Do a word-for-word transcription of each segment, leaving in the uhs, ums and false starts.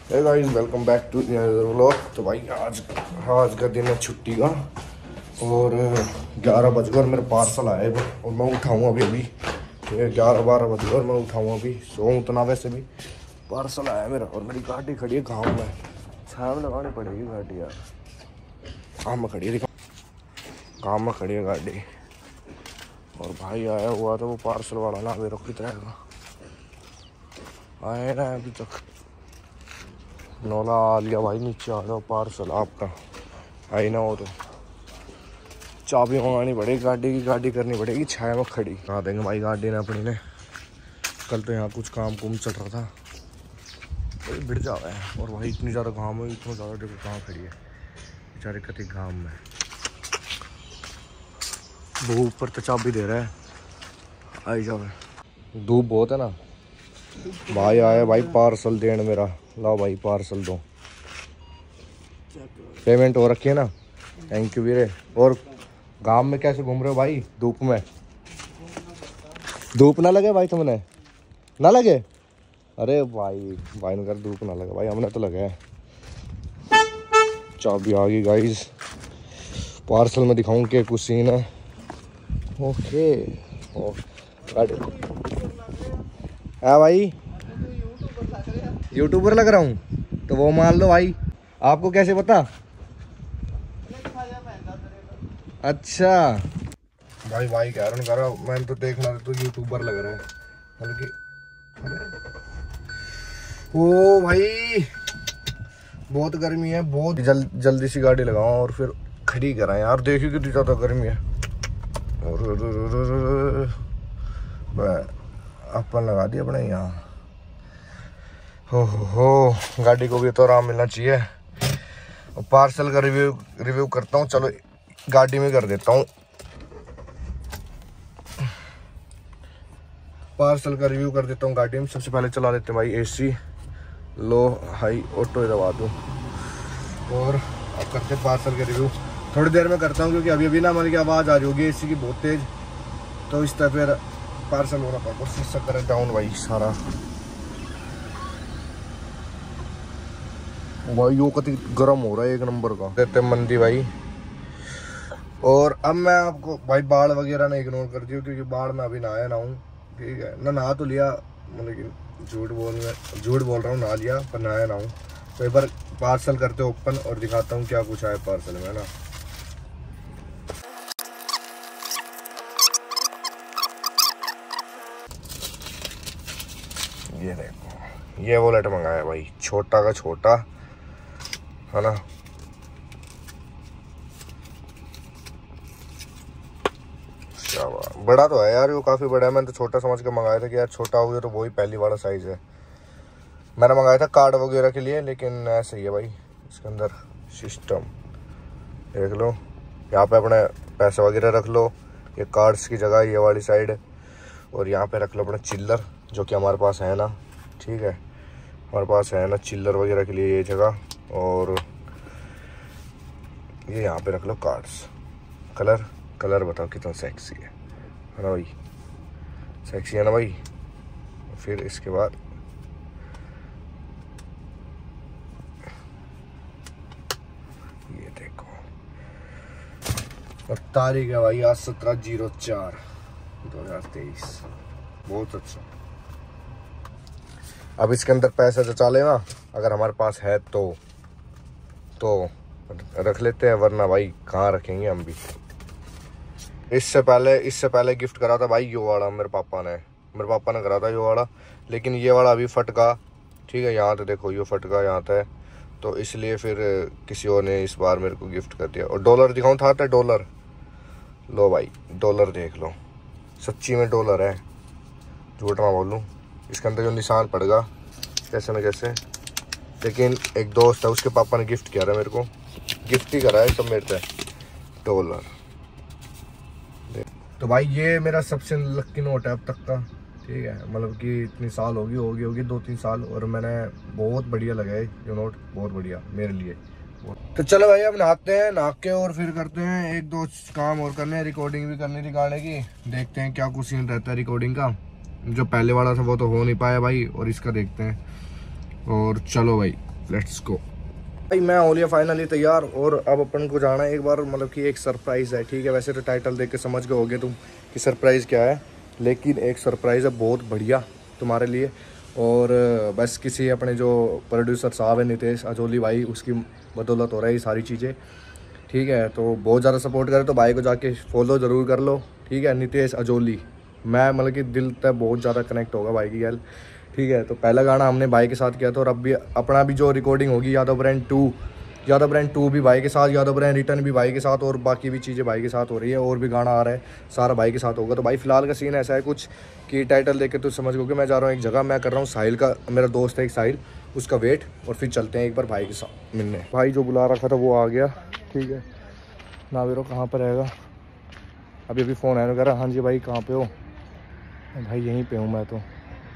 Hey guys, welcome back to vlog. तो भाई आज आज का दिन है छुट्टी का और ग्यारह बज गए और मेरा पार्सल आया है और मैं उठाऊँ अभी अभी ग्यारह बारह बज गए और मैं उठाऊँ अभी सो उतना। वैसे भी पार्सल आया मेरा और मेरी गाड़ी खड़ी है गाँव में। छाया में लगानी पड़ेगी गाड़ी यार। गाँव में खड़ी है, दिखा गाँव में खड़ी है गाड़ी। और भाई आया हुआ था वो पार्सल वाला ना, अभी रुक रहेगा, आए ना अभी तक। नौला आ लिया भाई, नीचे आ जाओ, पार्सल आपका आई ना हो तो चाबी मंगानी पड़ेगी गाड़ी की, गाड़ी करनी पड़ेगी छाया में खड़ी। कहा देंगे भाई गाड़ी ने अपनी ने। कल तो यहाँ कुछ काम कुम चल रहा था, वही भिड़ जावा है। और भाई इतनी ज़्यादा घाम है, इतना ज़्यादा देखो कहाँ खड़ी है बेचारे कति घाम में। वो ऊपर तो चाबी दे रहा है, आई जाओ। धूप बहुत है ना। भाई आया भाई पार्सल देने मेरा, लाओ भाई पार्सल दो। पेमेंट हो रखी है ना, थैंक यू वीरे। और गांव में कैसे घूम रहे हो भाई धूप में? धूप ना लगे भाई तुमने? ना लगे? अरे भाई भाई ने कर धूप ना लगे भाई, हमने तो लगे है। चाबी आ गई गाइस, पार्सल में दिखाऊं क्या कुछ सीन है। ओके गाड़ी है भाई, यूट्यूबर लग रहा हूँ तो वो मान लो भाई। आपको कैसे पता? अच्छा भाई भाई कह रहा हूँ कह रहा मैंने तो देखना तो यूट्यूबर लग रहा है बल्कि। ओ भाई बहुत गर्मी है, बहुत जल, जल्दी सी गाड़ी लगाओ और फिर खड़ी कराएं यार। देखिए कितनी ज़्यादा गर्मी है। अपन लगा दिया अपने यहाँ। हो हो हो गाड़ी को भी तो आराम मिलना चाहिए। और पार्सल का रिव्यू रिव्यू करता हूँ, चलो गाड़ी में कर देता हूँ। पार्सल का रिव्यू कर देता हूँ गाड़ी में। सबसे पहले चला लेते हैं भाई एसी, लो हाई ऑटो दबा दूँ और अब करते हैं पार्सल का रिव्यू। थोड़ी देर में करता हूँ क्योंकि अभी अभी ना हमारी की आवाज़ आ रही होगी एसी की बहुत तेज, तो इस तरह फिर पार्सल होना पड़ता है। शीशा करें डाउन भाई सारा। भाई यो कति गर्म हो रहा है, एक नंबर का देते मंदी भाई। और अब मैं आपको भाई बाढ़ वगैरह ना इग्नोर कर दियो क्योंकि बाढ़ में अभी नहाया ना हूँ, ठीक है ना। नहा तो लिया, लेकिन झूठ बोल में झूठ बोल रहा हूँ, नहा लिया पर नहाया ना हूँ। तो एक बार पार्सल करते ओपन और दिखाता हूँ क्या कुछ आया पार्सल में ना। ये देखो ये वॉलेट मंगाया भाई, छोटा का छोटा है ना। बड़ा तो है यार, वो काफ़ी बड़ा है। मैंने तो छोटा समझ के मंगाया था कि यार छोटा हो गया तो वही पहली वाला साइज़ है। मैंने मंगाया था कार्ड वगैरह के लिए, लेकिन ऐसे ही है भाई। इसके अंदर सिस्टम देख लो, यहाँ पे अपने पैसे वगैरह रख लो, ये कार्ड्स की जगह ये वाली साइड। और यहाँ पे रख लो अपना चिल्लर, जो कि हमारे पास है ना, ठीक है हमारे पास है ना चिल्लर वगैरह के लिए ये जगह। और ये यहाँ पे रख लो कार्ड्स। कलर कलर बताओ कितना सेक्सी है है ना भाई, सेक्सी है ना भाई। फिर इसके बाद ये देखो, और तारीख है भाई आज सत्रह जीरो चार दो हजार तेईस। बहुत अच्छा। अब इसके अंदर पैसे तो चाले ना, अगर हमारे पास है तो तो रख लेते हैं, वरना भाई कहाँ रखेंगे हम भी। इससे पहले इससे पहले गिफ्ट करा था भाई यो वाला मेरे पापा ने मेरे पापा ने करा था यो वाला, लेकिन ये वाला अभी फटका, ठीक है। यहाँ तो देखो यो फटका यहाँ था, तो इसलिए फिर किसी और ने इस बार मेरे को गिफ्ट कर दिया। और डॉलर दिखाऊँ था, था डॉलर, लो भाई डॉलर देख लो, सच्ची में डॉलर है, झूठ ना बोलूँ। इसके अंदर जो निशान पड़ेगा कैसे न कैसे, लेकिन एक दोस्त है उसके पापा ने गिफ्ट किया था मेरे को, गिफ्ट ही करा है सब मेरे से डॉलर। तो भाई ये मेरा सबसे लक्की नोट है अब तक का, ठीक है। मतलब कि इतनी साल होगी होगी होगी दो तीन साल, और मैंने बहुत बढ़िया लगा है ये नोट, बहुत बढ़िया मेरे लिए। तो चलो भाई अब नहाते हैं, नहा के और फिर करते हैं एक दो काम और करने हैं। रिकॉर्डिंग भी करनी थी गाने की, देखते हैं क्या कुछ सीन रहता है रिकॉर्डिंग का। जो पहले वाला था वो तो हो नहीं पाया भाई, और इसका देखते हैं। और चलो भाई लेट्स गो भाई। मैं हो लिया फाइनली तैयार और अब अपन को जाना है एक बार, मतलब कि एक सरप्राइज़ है, ठीक है। वैसे तो टाइटल देख के समझ गए होगे तुम कि सरप्राइज़ क्या है, लेकिन एक सरप्राइज़ है बहुत बढ़िया तुम्हारे लिए। और बस किसी अपने जो प्रोड्यूसर साहब है नितेश अजोली भाई, उसकी बदौलत हो रहा है ये सारी चीज़ें, ठीक है। तो बहुत ज़्यादा सपोर्ट करें तो भाई को जाके फॉलो ज़रूर कर लो, ठीक है। नितेश अजोली, मैं मतलब कि दिल तक बहुत ज़्यादा कनेक्ट होगा भाई की गैल, ठीक है। तो पहला गाना हमने भाई के साथ किया था और अब भी अपना भी जो रिकॉर्डिंग होगी Yadav brand two, Yadav brand two भी भाई के साथ, यादव ब्रांड रिटर्न भी भाई के साथ, और बाकी भी चीज़ें भाई के साथ हो रही है, और भी गाना आ रहा है, सारा भाई के साथ होगा। तो भाई फिलहाल का सीन ऐसा है कुछ कि टाइटल देख के तो समझ गो कि मैं जा रहा हूँ एक जगह, मैं कर रहा हूँ साहिल का, मेरा दोस्त है एक साहिल, उसका वेट, और फिर चलते हैं एक बार भाई के साथ मिलने। भाई जो बुला रखा था वो आ गया, ठीक है। नावेरो कहाँ पर रहेगा, अभी अभी फ़ोन आया कह रहा हाँ जी भाई कहाँ पे हो, भाई यहीं पे हूँ मैं, तो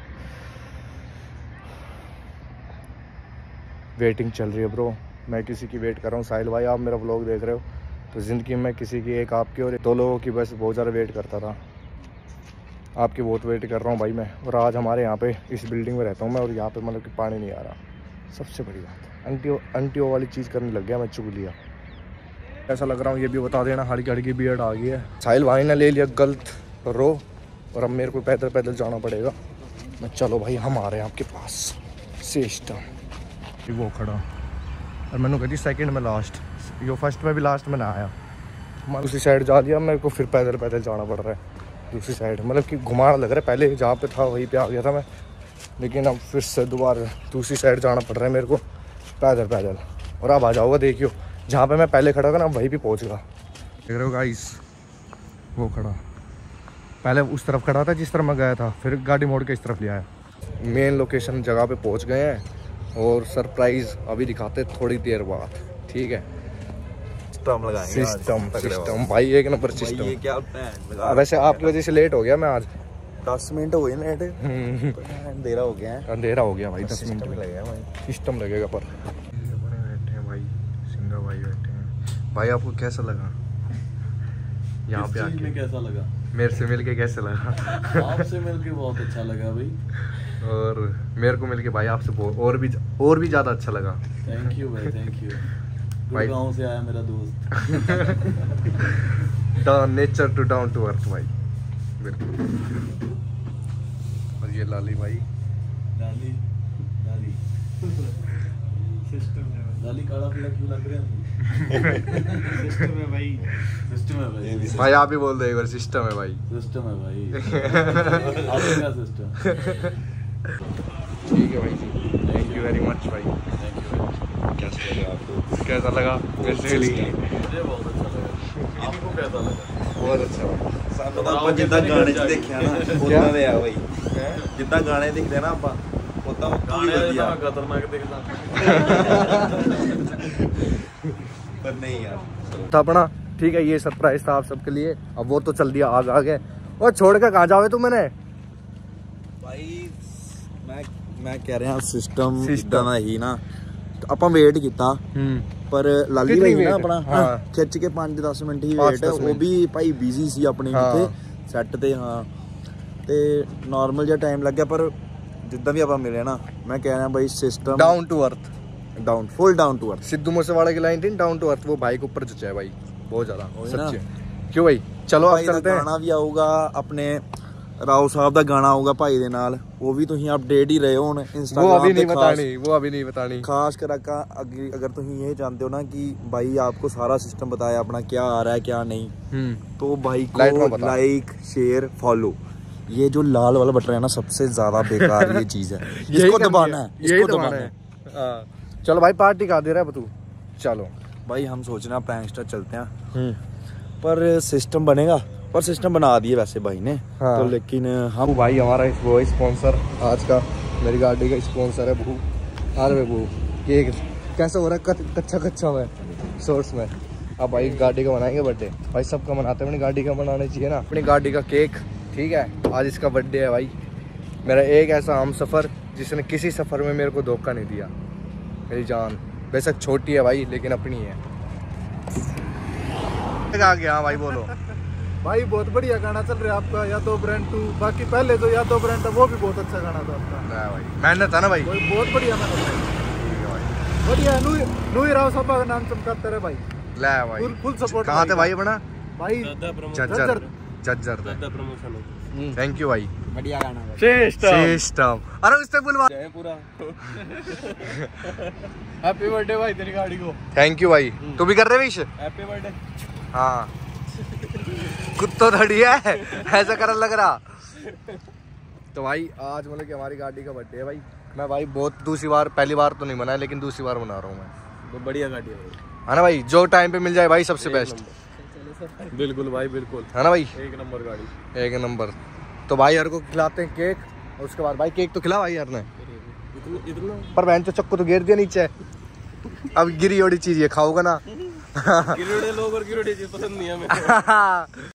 वेटिंग चल रही है ब्रो, मैं किसी की वेट कर रहा हूँ। साहिल भाई आप मेरा व्लॉग देख रहे हो तो ज़िंदगी में किसी की, एक आपकी और दो लोगों की बस बहुत ज़्यादा वेट करता था, आपकी बहुत वेट कर रहा हूँ भाई मैं। और आज हमारे यहाँ पे इस बिल्डिंग में रहता हूँ मैं, और यहाँ पे मतलब कि पानी नहीं आ रहा, सबसे बड़ी बात। अंटियो अंटियो वाली चीज़ करने लग गया मैं, चुगलिया ऐसा लग रहा हूँ ये भी बता देना, हड़की हड़की बियर्ड आ गई है। साहिल भाई ने ले लिया गलत रो, और अब मेरे को पैदल पैदल जाना पड़ेगा। मैं चलो भाई हम आ रहे हैं आपके पास, सिस्टम वो खड़ा, और मैंने कहती सेकंड में लास्ट, यो फर्स्ट में भी लास्ट में ना आया, मैं दूसरी साइड जा दिया, मेरे को फिर पैदल पैदल जाना पड़ रहा है दूसरी साइड, मतलब कि घुमाना लग रहा है। पहले जहाँ पे था वहीं पे आ गया था मैं, लेकिन अब फिर से दोबारा दूसरी साइड जाना पड़ रहा है मेरे को पैदल पैदल। और अब आ जाऊँगा, देखियो जहाँ पे मैं पहले खड़ा था ना वहीं पे पहुँच गया, देख रहे हो गाइस वो खड़ा, पहले उस तरफ खड़ा था जिस तरफ मैं गया था, फिर गाड़ी मोड़ के इस तरफ ले आया। मेन लोकेशन जगह पे पहुँच गए हैं, और सरप्राइज़ अभी दिखाते थोड़ी देर बाद, ठीक है। सिस्टम लगाएंगे, सिस्टम सिस्टम भाई एक नंबर सिस्टम। ये क्या लगा, वैसे आपकी वजह से लेट हो गया मैं आज, दस मिनट हो गए लेट, अंधेरा हो गया है, अंधेरा हो गया भाई, दस मिनट लगेगा भाई, सिस्टम लगेगा। पर बैठे हैं भाई, सिंगा भाई बैठे हैं। भाई आपको कैसा लगा यहाँ पे आके, कैसा लगा, मेरे से मिलके कैसा लगा? आपसे मिलके बहुत अच्छा लगा भाई, और मेरे को मिलके भाई आपसे और भी और भी ज़्यादा अच्छा लगा। थैंक यू भाई, थैंक यू भाई। गाँव से आया मेरा दोस्त, down nature to down to earth भाई, बिल्कुल। और ये लाली भाई, लाली लाली सिस्टम है, लाली काला पीला क्यों लग रहे हैं? सिस्टम है भाई, सिस्टम है भाई, भाई आप ही बोल दो एक बार, सिस्टम है भाई, सिस्टम है भाई, आपका सिस्टम। ठीक है भाई, थैंक यू वेरी मच भाई, थैंक यू भाई। कैसा लगा आपको? कैसा लगा? मुझे बहुत अच्छा लगा, आपको कैसा लगा? बहुत अच्छा तो ਆਪਾਂ ਜਿੱਦਾਂ ਗਾਣੇ 'ਚ ਦੇਖਿਆ ਨਾ ਉਦਾਂ ਦੇ ਆ ਬਾਈ, ਜਿੱਦਾਂ ਗਾਣੇ ਦਿਖਦੇ ਨਾ ਆਪਾਂ ਉਦਾਂ ਪੂਰੀ ਵਧੀਆ, खतरनाक दिखता पर नहीं यार था अपना, ठीक है। ये सरप्राइज था आप सबके लिए, अब वो तो चल दिया आग आगे, और छोड़ कर कहाँ जाओगे तुम? मैंने भाई मैं मैं ਕਹਿ ਰਿਹਾ ਸਿਸਟਮ ਇਦਾਂ ਦਾ ਹੀ ਨਾ, ਆਪਾਂ ਵੇਟ ਕੀਤਾ, ਪਰ ਲਾਲੀ ਭਾਈ ਨਾ ਆਪਣਾ ਖਿੱਚ ਕੇ ਪੰਜ ਦਸ ਮਿੰਟ ਹੀ ਵੇਟ, ਉਹ ਵੀ ਭਾਈ ਬਿਜ਼ੀ ਸੀ ਆਪਣੇ ਕਿਤੇ ਸੈੱਟ ਤੇ, ਹਾਂ ਤੇ ਨਾਰਮਲ ਜਿਹਾ ਟਾਈਮ ਲੱਗਿਆ, ਪਰ ਜਿੱਦਾਂ ਵੀ ਆਪਾਂ ਮਿਲੇ ਨਾ, ਮੈਂ ਕਹਿ ਰਿਹਾ भाई system down to earth, down full down to earth. Sidhu Moosewala की लाइन थी डाउन टू अर्थ, वो भाई के ऊपर जचा है भाई बहुत ज्यादा, सच्चे। क्यों भाई चलो अब चलते हैं। गाना भी आऊगा अपने राव साहब का गाना आऊगा भाई दे नाल, वो भी तुम अपडेट ही रहे हो इंस्टाग्राम, वो अभी नहीं बतानी, वो अभी नहीं बतानी। खास कर अगर तुम ये जानते हो ना कि भाई आपको सारा सिस्टम बताया अपना, क्या आ रहा है क्या नहीं, तो भाई को लाइक शेयर फॉलो, ये जो लाल वाला बटन है ना सबसे ज्यादा बेकार ये चीज है, इसको दबाना है, इसको दबाना है। चलो भाई पार्टी का दे रहा है तू, चलो भाई हम सोच रहे हैं प्रैंकस्टर चलते हैं, पर सिस्टम बनेगा, पर सिस्टम बना दिए वैसे भाई ने, हाँ। तो लेकिन हम भाई हमारा वो स्पॉन्सर आज का, मेरी गाड़ी का स्पॉन्सर है बहू। हाँ भाई बहू, ये कैसा हो रहा है कच्चा कच्चा में सोर्स में। अब भाई गाड़ी का बनाएंगे बर्थडे, भाई सबका मनाते हैं, अपनी गाड़ी का बनाना चाहिए ना, अपनी गाड़ी का केक, ठीक है। आज इसका बर्थडे है भाई, मेरा एक ऐसा हम सफ़र जिसने किसी सफ़र में मेरे को धोखा नहीं दिया, मेरी जान बेशक छोटी है भाई लेकिन अपनी है। आ गया हाँ भाई बोलो। भाई बहुत बढ़िया गाना चल रहा है आपका यादव ब्रांड टू, बाकी पहले जो यादव ब्रांड था वो भी बहुत अच्छा गाना था आपका। भाई मेहनत था ना भाई, बहुत बढ़िया मेहनत है। बढ़िया नू नू ही राव सभा का नाम चमकाते रहे भाई। ले भाई फुल फुल सपोर्ट। कहाँ थे भाई अपना? भाई Jhajjar Jhajjar promotion. Thank you भाई। बढ़िया गाना भाई। सिस्टम अरे उससे बुलवा पूरा हैप्पी बर्थडे भाई तेरी गाड़ी को। थैंक यू भाई। तू भी कर रहे विश? Happy birthday. हाँ कुत्तो थोड़ी है ऐसा कर लग रहा। तो भाई आज मतलब कि हमारी गाड़ी का बर्थडे है भाई। मैं भाई बहुत दूसरी बार, पहली बार तो नहीं बनाया लेकिन दूसरी बार बना रहा हूँ मैं। तो बढ़िया गाड़ी है है ना भाई, जो टाइम पे मिल जाए भाई सबसे बेस्ट। बिल्कुल भाई बिल्कुल है ना भाई, एक नंबर गाड़ी एक नंबर। तो भाई यार को खिलाते हैं केक और उसके बाद भाई केक तो खिला भाई यार ने इतना इतना पर बहन तो चक्कू तो गिर दिया नीचे। अब गिरी ओड़ी चीज ये खाओगा ना गिरोड़े लोग और गिरोड़े चीज पसंद नहीं है हमें।